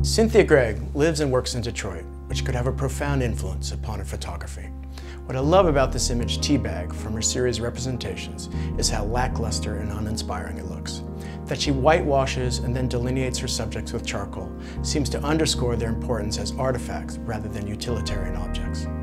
Cynthia Greig lives and works in Detroit, which could have a profound influence upon her photography. What I love about this image Teabag from her series Representations is how lackluster and uninspiring it looks. That she whitewashes and then delineates her subjects with charcoal seems to underscore their importance as artifacts rather than utilitarian objects.